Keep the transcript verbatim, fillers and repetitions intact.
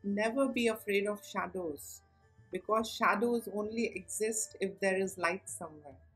never be afraid of shadows, because shadows only exist if there is light somewhere.